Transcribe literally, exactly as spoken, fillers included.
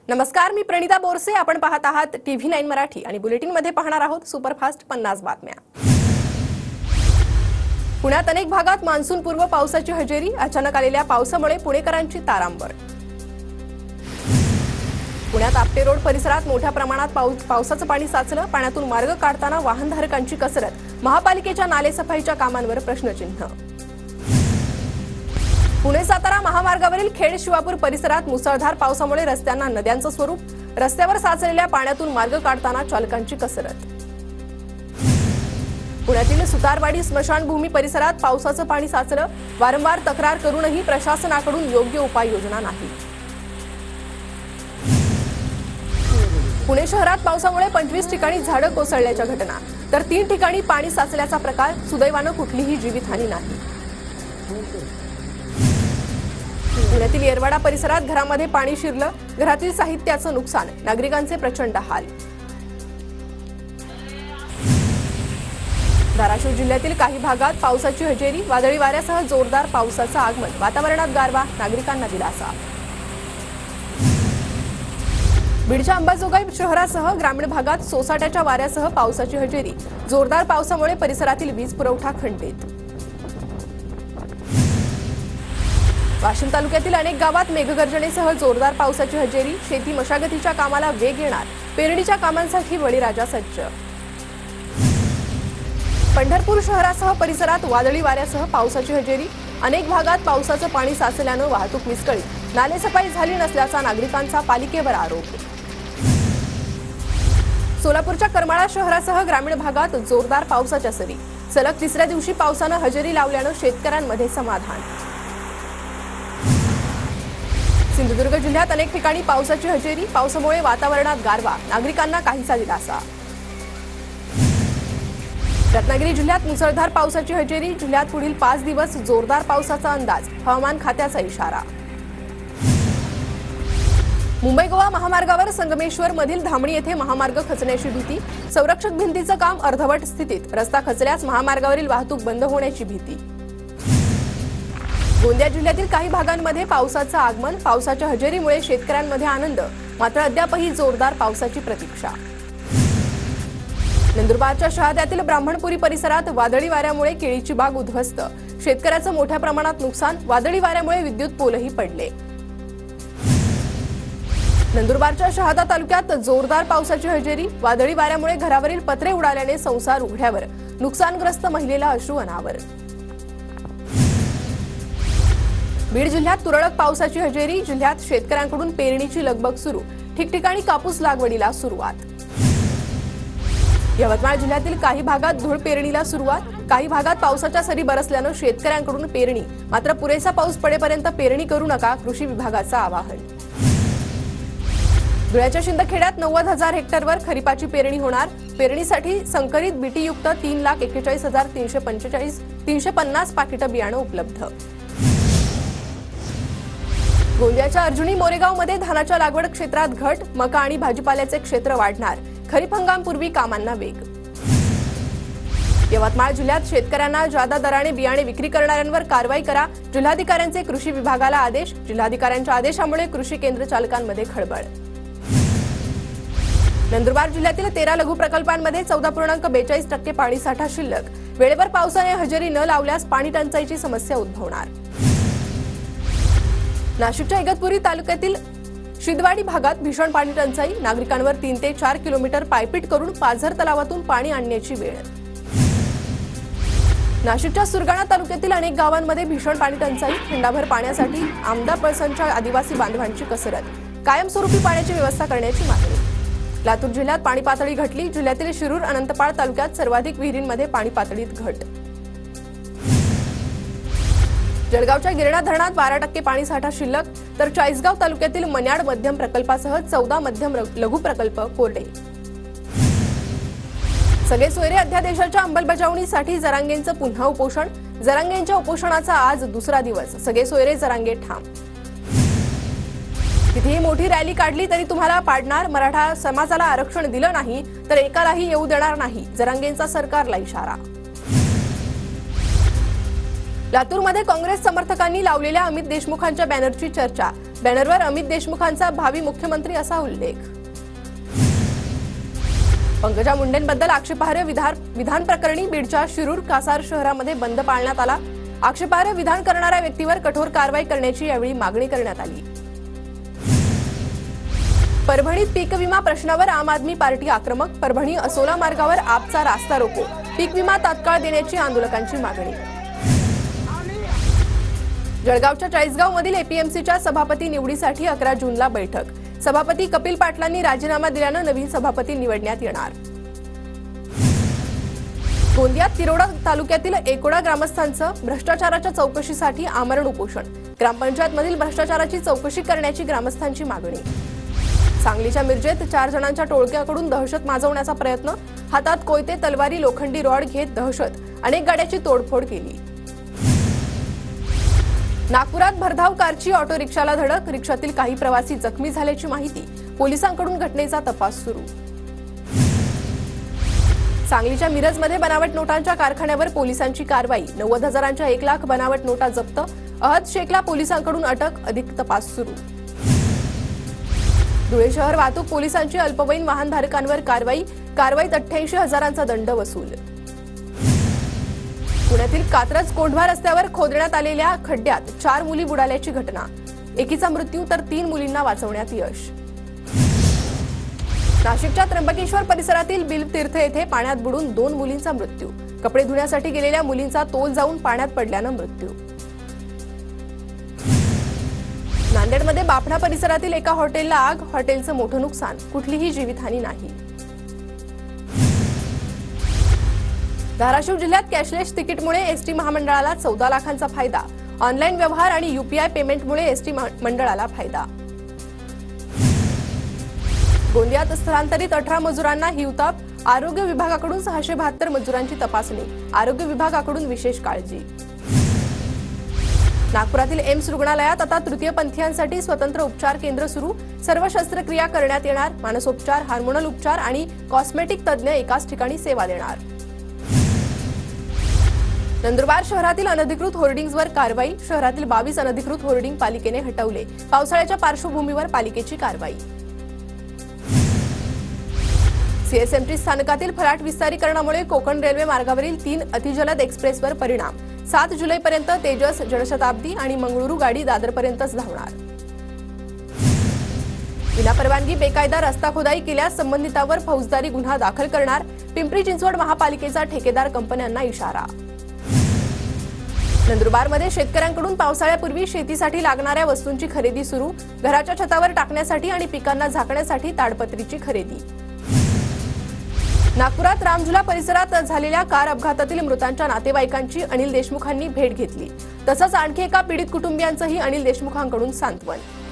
नमस्कार, मी प्रणिता बोरसे. आपण पाहत आहात टीव्ही नाईन मराठी आणि बुलेटिन मध्ये पाहणार आहोत सुपरफास्ट पन्नास बातम्या. पुण्यात अनेक भागात मान्सून पूर्व पावसाची हजेरी. अचानक आलेल्या पावसामुळे पुणेकरांची तारांबळ. पुण्यात आपटे रोड परिसरात मोठ्या प्रमाणात पाऊस पावसाचं पाणी साचलं. पाण्यातून मार्ग काढताना वाहनधारकांची कसरत. महापालिकेच्या नालेसफाईच्या कामांवर प्रश्नचिन्ह. पुणे सातारा महामार्गावरील खेड शिवापूर परिसरात मुसळधार पावसामुळे रस्त्यांना नद्यांचं स्वरूप. रस्त्यावर साचलेल्या पाण्यातून मार्ग काढताना चालकांची कसरत. पुण्यातील सुतारवाडी स्मशानभूमी परिसरात पावसाचं पाणी साचलं. वारंवार तक्रार करूनही प्रशासनाकडून योग्य उपाययोजना नाही. पुणे शहरात पावसामुळे पंचवीस ठिकाणी झाडं कोसळल्याच्या घटना, तर तीन ठिकाणी पाणी साचल्याचा प्रकार. सुदैवानं कुठलीही जीवितहानी नाही. पुण्यातील येरवाडा परिसरात घरामध्ये पाणी शिरलं. घरातील साहित्याचं नुकसान. नागरिकांचे प्रचंड हाल. धाराशिव जिल्ह्यातील काही भागात पावसाची हजेरी. वादळी वाऱ्यासह जोरदार पावसाचं आगमन. वातावरणात गारवा. नागरिकांना दिलासा. बीडच्या अंबाजोगाई शहरासह ग्रामीण भागात सोसाट्याच्या वाऱ्यासह पावसाची हजेरी. जोरदार पावसामुळे परिसरातील वीज पुरवठा खंडित. वाशिम तालुक्यातील अनेक गावात मेघगर्जनेसह जोरदार पावसाची हजेरी. शेती मशागतीच्या कामाला वेग येणार. पेरणीच्या कामांसाठी बळीराजा सज्ज. पंढरपूर शहरासह परिसरात वादळी वाऱ्यासह पावसाची हजेरी. अनेक भागात पावसाचं पाणी साचल्यानं वाहतूक विस्कळीत. नालेसफाई झाली नसल्याचा नागरिकांचा पालिकेवर आरोप. सोलापूरच्या करमाळा शहरासह ग्रामीण भागात जोरदार पावसाच्या सरी. सलग तिसऱ्या दिवशी पावसानं हजेरी लावल्यानं शेतकऱ्यांमध्ये समाधान. सिंधुदुर्ग जिल्ह्यात अनेक ठिकाणी पावसाची हजेरी. पावसामुळे वातावरणात गारवा. नागरिकांना काहीसा दिलासा. रत्नागिरी जिल्ह्यात मुसळधार पावसाची हजेरी. जिल्ह्यात पुढील पाच दिवस जोरदार पावसाचा अंदाज. हवामान खात्याचा इशारा. मुंबई गोवा महामार्गावर संगमेश्वर मधील धामणी येथे महामार्ग खचण्याची भीती. संरक्षक भिंतीचं काम अर्धवट स्थितीत. रस्ता खचल्यास महामार्गावरील वाहतूक बंद होण्याची भीती. गोंदिया जिल्ह्यातील काही भागांमध्ये पावसाचं आगमन. पावसाच्या हजेरीमुळे शेतकऱ्यांमध्ये आनंद. मात्र अद्यापही जोरदार पावसाची प्रतीक्षा. नंदुरबारच्या शहाद्यातील ब्राह्मणपुरी परिसरात वादळी वाऱ्यामुळे केळीची बाग उद्ध्वस्त. शेतकऱ्याचं मोठ्या प्रमाणात नुकसान. वादळी वाऱ्यामुळे विद्युत पोलही पडले. नंदुरबारच्या शहादा तालुक्यात जोरदार पावसाची हजेरी. वादळी वाऱ्यामुळे घरावरील पत्रे उडाल्याने संसार उघड्यावर. नुकसानग्रस्त महिलेला अश्रू अनावर. बीड जिल्ह्यात तुरळक पावसाची हजेरी. जिल्ह्यात शेतकऱ्यांकडून पेरणीची लगबग सुरू. ठिकठिकाणी कापूस लागवडीला सुरुवात. यवतमाळ जिल्ह्यातील काही भागात धूळ पेरणीला सुरुवात. काही भागात पावसाच्या सरी बरसल्यानं शेतकऱ्यांकडून पेरणी. मात्र पुरेसा पाऊस पडेपर्यंत पेरणी करू नका. कृषी विभागाचं आवाहन. धुळ्याच्या शिंदखेड्यात नव्वद हजार हेक्टरवर खरीपाची पेरणी होणार. पेरणीसाठी संकरित बीटीयुक्त तीन लाख एक्केचाळीस हजार तीनशे पंचेचाळीस तीनशे पन्नास पाकिटं बियाणं उपलब्ध. गोंदियाच्या अर्जुनी मोरेगावमध्ये धानाच्या लागवड क्षेत्रात घट. मका आणि भाजीपाल्याचे क्षेत्र वाढणार. खरीप हंगामपूर्वी कामांना वेग. यवतमाळ जिल्ह्यात शेतकऱ्यांना जादा दराने बियाणे विक्री करणाऱ्यांवर कारवाई करा. जिल्हाधिकाऱ्यांचे कृषी विभागाला आदेश. जिल्हाधिकाऱ्यांच्या आदेशामुळे कृषी केंद्र चालकांमध्ये खळबळ. नंदुरबार जिल्ह्यातील तेरा लघु प्रकल्पांमध्ये चौदा पूर्णांक बेचाळीस टक्के पाणीसाठा शिल्लक. वेळेवर पावसाने हजेरी न लावल्यास पाणी टंचाईची समस्या उद्भवणार. नाशिकच्या इगतपुरी तालुक्यातील शिदवाडी भागात भीषण पाणी टंचाई. नागरिकांवर तीन ते चार किलोमीटर पायपीट करून पाझर तलावातून पाणी आणण्याची वेळ. नाशिकच्या सुरगाणा तालुक्यातील अनेक गावांमध्ये भीषण पाणी टंचाई. खंडाभर पाण्यासाठी आमदा पळसणच्या आदिवासी बांधवांची कसरत. कायमस्वरूपी पाण्याची व्यवस्था करण्याची मागणी. लातूर जिल्ह्यात पाणी पातळी घटली. जिल्ह्यातील शिरूर अनंतपाळ तालुक्यात सर्वाधिक विहिरींमध्ये पाणी पातळीत घट. जळगावच्या गिरणा धरणात बारा टक्के पाणीसाठा शिल्लक. तर चाळीसगाव तालुक्यातील मन्याड मध्यम प्रकल्पासह चौदा मध्यम लघु प्रकल्प कोरडे. सगळे सोयरे अध्यादेशाच्या अंमलबजावणीसाठी जरांगेंचं पुन्हा उपोषण. जरांगेंच्या उपोषणाचा आज दुसरा दिवस. सगळे सोयरे जरांगे ठाम. कितीही मोठी रॅली काढली तरी तुम्हाला पाडणार. मराठा समाजाला आरक्षण दिलं नाही तर एकालाही येऊ देणार नाही. जरांगेंचा सरकारला इशारा. लातूरमध्ये काँग्रेस समर्थकांनी लावलेल्या अमित देशमुखांच्या बॅनरची चर्चा। बॅनरवर अमित देशमुखांचा भावी मुख्यमंत्री असा उल्लेख। पंकजा मुंडेंबद्दल आक्षेपार्ह विधान विधान प्रकरणी बीडच्या शिरूर कासार शहरामध्ये बंद पाळण्यात आला। आक्षेपार्ह विधान करणाऱ्या व्यक्तीवर कठोर कारवाई करण्याची यावेळी मागणी करण्यात आली। परभणीत पीक विमा प्रश्नावर आम आदमी पार्टी आक्रमक। परभणी असोला मार्गावर आपचा रास्ता रोको। पीक विमा तात्काळ देण्याची आंदोलकांची मागणी। जळगावच्या चाळीसगावमधील एपीएमसीच्या सभापती निवडीसाठी अकरा जूनला बैठक। सभापती कपिल पाटलांनी राजीनामा दिल्यानं नवीन सभापती निवडण्यात येणार। गोंदियात तिरोडा तालुक्यातील एकोडा ग्रामस्थांचं भ्रष्टाचाराच्या चौकशीसाठी आमरण उपोषण। ग्रामपंचायतमधील भ्रष्टाचाराची चौकशी करण्याची ग्रामस्थांची मागणी। सांगलीच्या मिरजेत चार जणांच्या टोळक्याकडून दहशत माजवण्याचा प्रयत्न। हातात कोयते तलवारी लोखंडी रॉड घेत दहशत। अनेक गाड्याची तोडफोड केली। नागपुरात भरधाव कारची ऑटो रिक्षाला धडक। रिक्षातील काही प्रवासी जखमी झाल्याची माहिती। पोलिसांकडून घटनेचा तपास सुरू। सांगलीच्या मिरजमध्ये बनावट नोटांच्या कारखान्यावर पोलिसांची कारवाई। नव्वद हजारांच्या एक लाख बनावट नोटा जप्त। अहद शेखला पोलिसांकडून अटक। अधिक तपास सुरू। धुळे शहर वाहतूक पोलिसांची अल्पवयीन वाहनधारकांवर कारवाई। कारवाईत अठ्ठ्याऐंशी हजारांचा दंड वसूल। पुण्यातील कात्रज कोंढवा रस्त्यावर खोदण्यात आलेल्या खड्ड्यात चार मुली बुडाल्याची घटना। एकीचा मृत्यू तर तीन मुलींना वाचवण्यात यश। नाशिकच्या त्र्यंबकेश्वर परिसरातील बिलतीर्थ येथे पाण्यात बुडून दोन मुलींचा मृत्यू। कपडे धुण्यासाठी गेलेल्या मुलींचा तोल जाऊन पाण्यात पडल्यानं मृत्यू। नांदेडमध्ये बापणा परिसरातील एका हॉटेलला आग। हॉटेलचं मोठं नुकसान। कुठलीही जीवितहानी नाही। धाराशिव जिल्ह्यात कॅशलेस तिकीटमुळे एसटी महामंडळाला चौदा लाखांचा फायदा। ऑनलाईन व्यवहार आणि यूपीआय पेमेंटमुळे एसटी मंडळाला फायदा। गोंदियात स्थलांतरित अठरा मजुरांना हिवताप। आरोग्य विभागाकडून सहाशे बहात्तर मजुरांची तपासणी। आरोग्य विभागाकडून विशेष काळजी। नागपुरातील एम्स रुग्णालयात आता तृतीयपंथीयांसाठी स्वतंत्र उपचार केंद्र सुरू। सर्व शस्त्रक्रिया करण्यात येणार। मानसोपचार, हार्मोनल उपचार आणि कॉस्मेटिक तज्ज्ञ एकाच ठिकाणी सेवा देणार। नंदुरबार शहरातील अनधिकृत होर्डिंग्जवर कारवाई। शहरातील बावीस अनधिकृत होर्डिंग पालिकेने हटवले। पावसाळ्याच्या पार्श्वभूमीवर पालिकेची कारवाई। सीएसएमटी स्थानकातील फलाट विस्तारीकरणामुळे कोकण रेल्वे मार्गावरील तीन अतिजलद एक्सप्रेसवर परिणाम। सात जुलैपर्यंत तेजस, जनशताब्दी आणि मंगळुरू गाडी दादरपर्यंतच धावणार। विनापरवानगी बेकायदा रस्ता खोदाई केल्यास संबंधितांवर फौजदारी गुन्हा दाखल करणार। पिंपरी चिंचवड महापालिकेचा ठेकेदार कंपन्यांना इशारा। नंदुरबारमध्ये शेतकऱ्यांकडून पावसाळ्यापूर्वी शेतीसाठी लागणाऱ्या वस्तूंची खरेदी सुरू। घराच्या छतावर टाकण्यासाठी आणि पिकांना झाकण्यासाठी ताडपत्रीची खरेदी। नागपुरात रामझुला परिसरात झालेल्या कार अपघातातील मृतांच्या नातेवाईकांची अनिल देशमुखांनी भेट घेतली। तसंच आणखी एका पीडित कुटुंबियांचंही अनिल देशमुखांकडून सांत्वन।